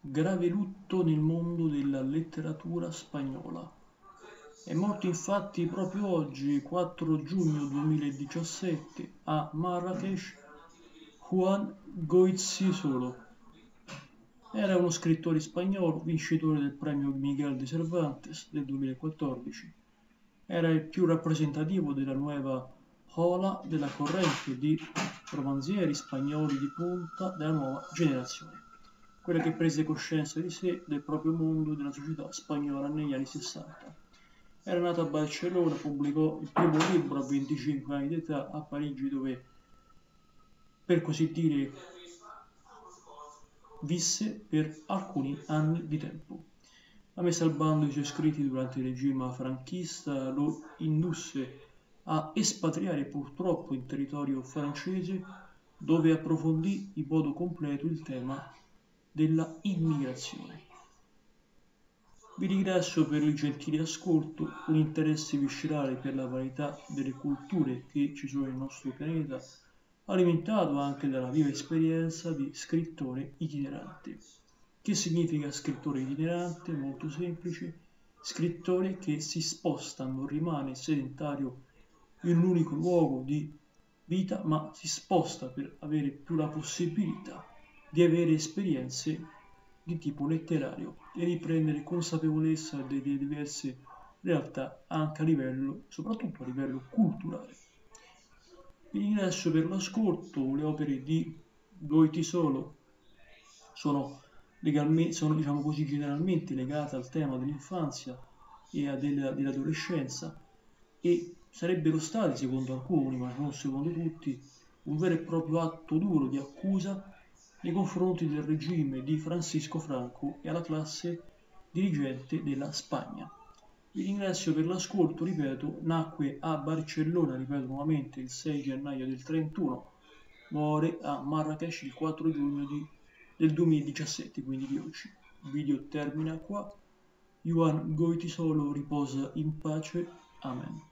grave lutto nel mondo della letteratura spagnola. È morto infatti proprio oggi, 4 giugno 2017, a Marrakech, Juan Goytisolo. Era uno scrittore spagnolo, vincitore del premio Miguel de Cervantes del 2014. Era il più rappresentativo della nuova ola della corrente di romanzieri spagnoli di punta della nuova generazione, quella che prese coscienza di sé, del proprio mondo e della società spagnola negli anni 60. Era nato a Barcellona, pubblicò il primo libro a 25 anni d'età a Parigi, dove, per così dire, visse per alcuni anni di tempo. La messa al bando dei suoi scritti durante il regime franchista lo indusse a espatriare purtroppo in territorio francese, dove approfondì in modo completo il tema della immigrazione. Vi ringrazio per il gentile ascolto, un interesse viscerale per la varietà delle culture che ci sono nel nostro pianeta, alimentato anche dalla viva esperienza di scrittore itinerante. Che significa scrittore itinerante? Molto semplice: scrittore che si sposta, non rimane sedentario in un unico luogo di vita, ma si sposta per avere più la possibilità di avere esperienze di tipo letterario e di prendere consapevolezza delle diverse realtà anche a livello, soprattutto a livello culturale. Vi ringrazio per l'ascolto. Le opere di Goytisolo sono diciamo così, generalmente legate al tema dell'infanzia e dell'adolescenza, e sarebbero stati, secondo alcuni, ma non secondo tutti, un vero e proprio atto duro di accusa nei confronti del regime di Francisco Franco e alla classe dirigente della Spagna. Vi ringrazio per l'ascolto, ripeto, nacque a Barcellona, ripeto nuovamente, il 6 gennaio del 31, muore a Marrakech il 4 giugno del 2017, quindi di oggi. Il video termina qua. Juan Goytisolo riposa in pace. Amen.